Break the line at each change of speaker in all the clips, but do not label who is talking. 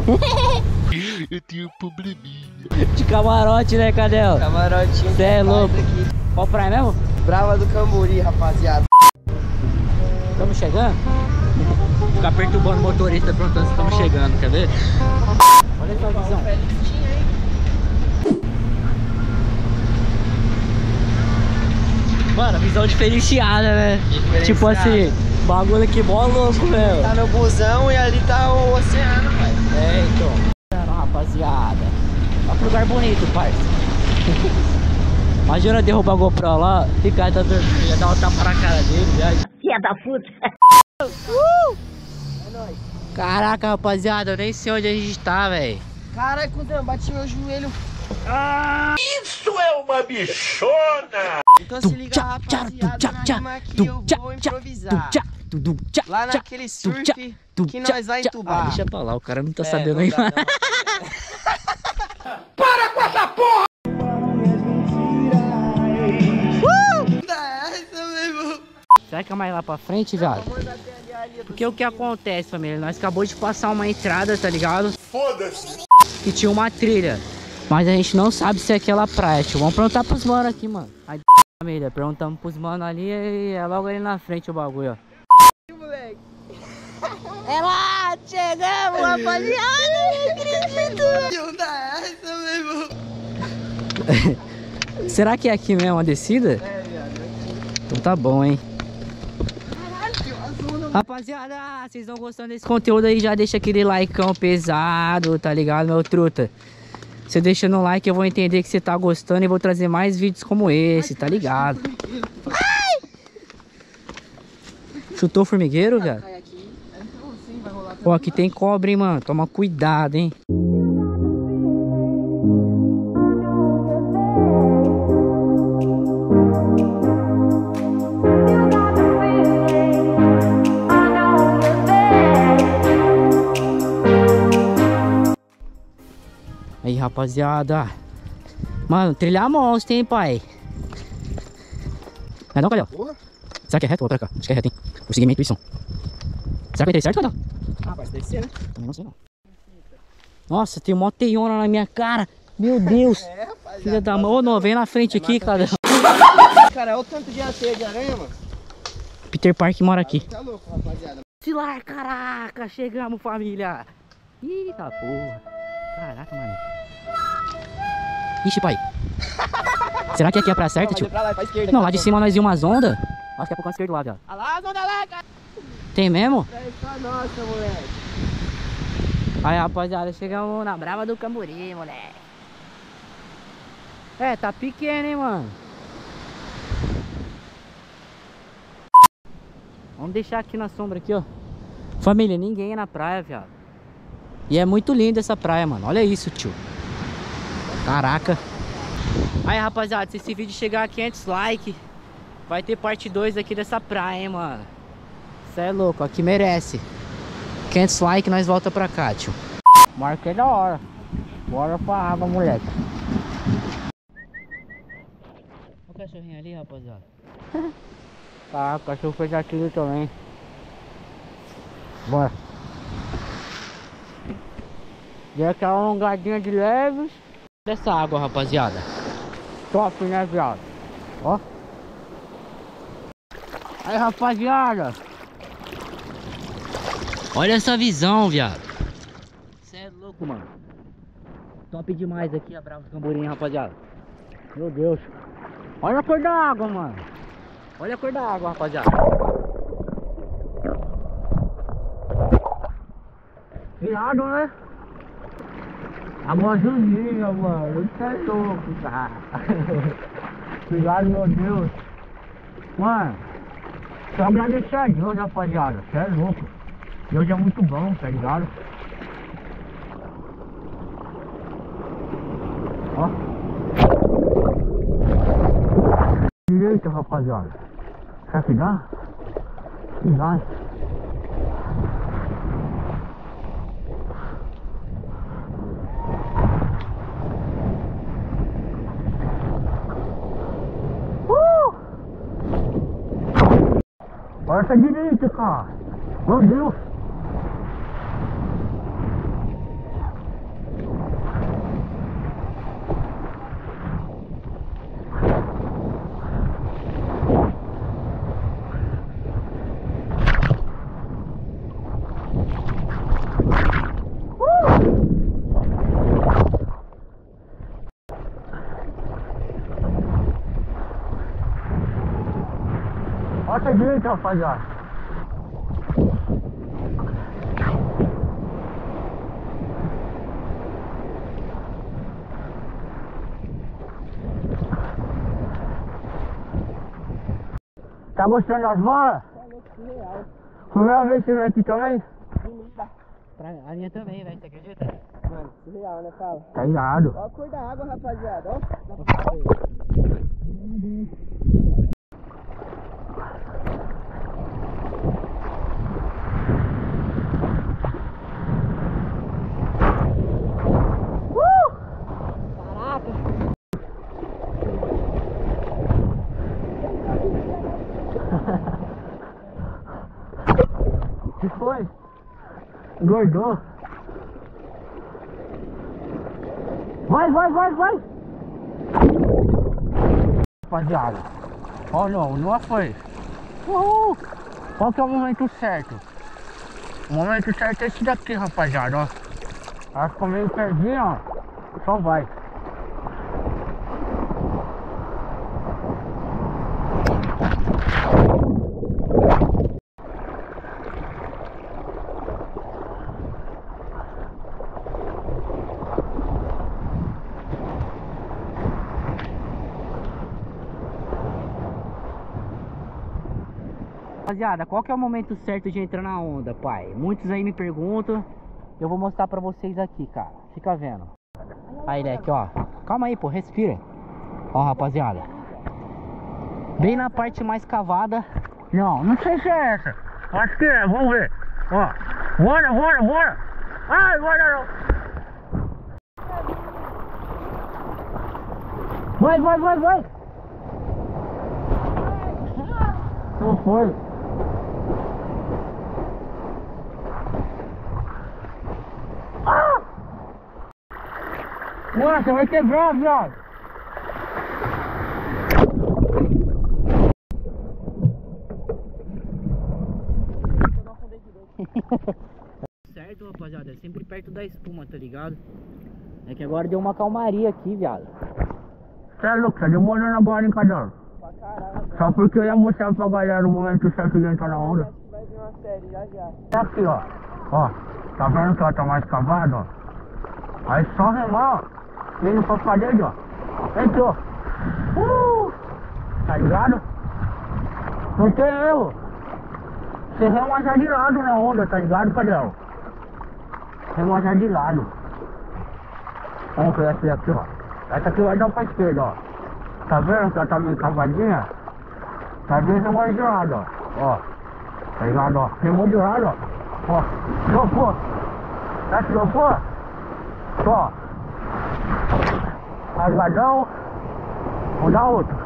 Eu tenho um probleminha.
De camarote, né, Cadel?
Camarotinho.
Cê é louco. Qual praia mesmo?
Brava do Camburi, rapaziada.
Estamos chegando? Ficar perturbando o motorista perguntando se estamos chegando, quer ver? Olha essa visão. Mano, visão diferenciada, né? Tipo assim, bagulho aqui mó louco, velho.
Tá no busão e ali tá o oceano, pai.
É, então. Rapaziada. Olha que lugar bonito, parça. Imagina derrubar a GoPro lá, ficar tá dormindo, ia dar um tapa na cara dele, viagem. Filha da puta.
É nóis.
Caraca, rapaziada, eu nem sei onde a gente tá, velho.
Caralho, cuzão, bati meu joelho.
Isso é uma bichona!
Então se liga, rapaziada, na rima aqui eu vou improvisar. Lá naquele surf que nós vai entubar.
Deixa pra lá, o cara não tá sabendo aí.
Para com essa porra!
Será que é mais lá pra frente, viado? Porque o que acontece, família? Nós acabou de passar uma entrada, tá ligado?
Foda-se!
Que tinha uma trilha. Mas a gente não sabe se é aquela praia, tio. Vamos perguntar pros mano aqui, mano. Aí, família, perguntamos pros mano ali e é logo ali na frente o bagulho, ó.
Moleque.
É lá, chegamos, rapaziada.
Não dá essa, meu irmão.
Será que é aqui mesmo a descida?
É, viado.
Então tá bom, hein?
Caralho, que azul,
Rapaziada, vocês estão gostando desse conteúdo aí, já deixa aquele likeão pesado, tá ligado, meu truta? Você deixando o like, eu vou entender que você tá gostando e vou trazer mais vídeos como esse, tá ligado? Ai! Chutou o formigueiro, velho?
Cai aqui. Então sim, vai rolar.
Ó, aqui tem cobra, hein, mano? Toma cuidado, hein? Aí, rapaziada. Mano, trilhar monstro, hein, pai? Não é não, Calhão?
Porra.
Será que é reto? Vou pra cá. Acho que é reto, hein? Vou seguir minha intuição. Será que eu entrei certo, Calhão?
Ah, vai descer, né?
Também não sei, não. Nossa, tem uma teiona na minha cara. Meu Deus.
É, rapaziada.
Filha da mão. Ô, não, vem na frente aqui, cara.
Cara, olha o tanto de teia de aranha, mano.
Peter Park mora aqui.
Tá louco, rapaziada.
Pilar, caraca, chegamos, família. Eita porra. Caraca, mano. Ixi, pai. Será que aqui é pra certa, tio?
Pra lá, pra esquerda.
Não, lá de cima nós vimos umas ondas. Acho que é pro canto esquerdo lá, viado.
Olha lá as ondas lá, cara.
Tem mesmo?
É só nossa, moleque.
Aí, rapaziada, chegamos na Brava do Camburi, moleque. É, tá pequeno, hein, mano. Vamos deixar aqui na sombra aqui, ó. Família, ninguém é na praia, viado. E é muito linda essa praia, mano. Olha isso, tio. Caraca. Aí, rapaziada, se esse vídeo chegar a 500 likes, vai ter parte 2 aqui dessa praia, hein, mano. Cê é louco, aqui merece. 500 likes, nós volta pra cá, tio. Marca é da hora. Bora pra água, moleque. Olha o cachorrinho ali, rapaziada. Tá, o cachorro fez aquilo também. Bora. Deu aquela alongadinha de leves. Dessa água, rapaziada. Top, né, viado? Ó. Aí, rapaziada. Olha essa visão, viado. Cê é louco, mano. Top demais aqui a Brava do Camburi, rapaziada. Meu Deus. Olha a cor da água, mano. Olha a cor da água, rapaziada. Virado, né? Água azulzinha, mano. Isso é louco, cara. Obrigado, meu Deus. Mano, só agradecer a Deus, rapaziada. Você é louco. Deus é muito bom, tá ligado? Ó. Direita, rapaziada. Será que dá? Que dá. Olha essa direita, cara. Meu Deus.
Bota direita, rapaziada. Tá gostando das bolas? Primeira vez que você vem aqui também?
A minha também, velho, você acredita?
Mano, surreal, né, Fala?
Tá irado.
Ó a cor da água, rapaziada, ó.
O que foi? Engordou. Vai! Rapaziada, ó, não foi. Uhul! Qual que é o momento certo? O momento certo é esse daqui, rapaziada, ó. Ela ficou meio perdinha, ó. Só vai.
Rapaziada, qual que é o momento certo de entrar na onda, pai? Muitos aí me perguntam. Eu vou mostrar pra vocês aqui, cara. Fica vendo. Aí, Leque, ó. Calma aí, pô. Respira. Ó, rapaziada. Bem na parte mais cavada.
Não sei se é essa. Acho que é, vamos ver. Ó. Bora. Ai, bora não. Vai. Não foi. Nossa, vai quebrar, viado.
Certo, rapaziada, é sempre perto da espuma, tá ligado? É que agora deu uma calmaria aqui, viado.
Você é louco, tá demorando a brincadeira.
Pra caralho.
Só porque eu ia mostrar pra galera o momento certo de entrar na onda.
Acho que vai vir uma série já.
Tá aqui, ó. Ó, tá vendo que ela tá mais cavada, ó? Aí só remar, ó. Indo pra parede, ó. Entrou. Tá ligado? Não tem erro. Você rema já de lado na onda, tá ligado, Cadel? Rema já de lado. Vamos ver essa aqui, ó. Essa aqui vai dar pra esquerda, ó. Tá vendo que ela tá meio cavadinha? Tá bem remando de lado, ó. Tá ligado, ó. Remou de lado, ó. Ó. Trocou. Tá trocou? Ó. Rasgadão. Vou dar outro.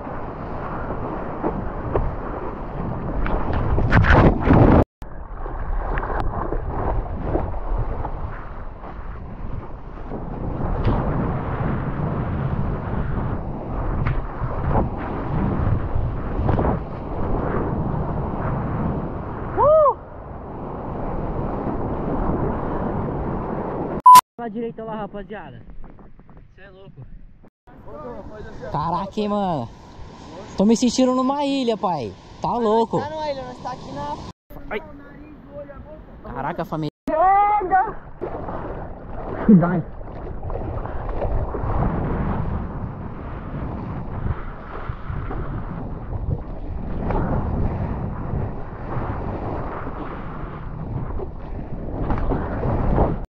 Pra direita lá, rapaziada. Você é louco. Caraca, hein, mano. Tô me sentindo numa ilha, pai. Tá louco.
Tá numa ilha, nós tá aqui na...
Ai. Caraca, família.
Chega!